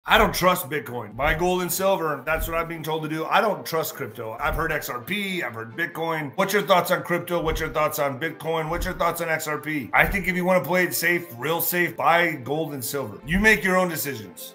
I don't trust Bitcoin. Buy gold and silver. That's what I've been told to do. I don't trust crypto. I've heard XRP. I've heard Bitcoin. What's your thoughts on crypto? What's your thoughts on Bitcoin? What's your thoughts on XRP? I think if you want to play it safe, real safe, buy gold and silver. You make your own decisions.